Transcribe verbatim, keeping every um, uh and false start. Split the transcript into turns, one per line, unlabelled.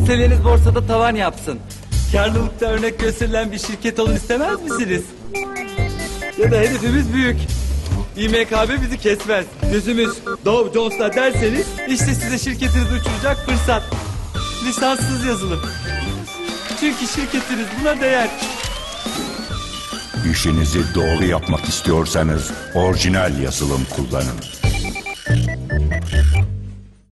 Hisseleriniz borsada tavan yapsın. Karlılıkta örnek gösterilen bir şirket olun istemez misiniz? Ya da hedefimiz büyük. İ M K B bizi kesmez. Gözümüz Dow Jones'ta derseniz işte size şirketinizi uçuracak fırsat. Lisanssız yazılım. Çünkü şirketiniz buna değer.
İşinizi doğru yapmak istiyorsanız orijinal yazılım kullanın.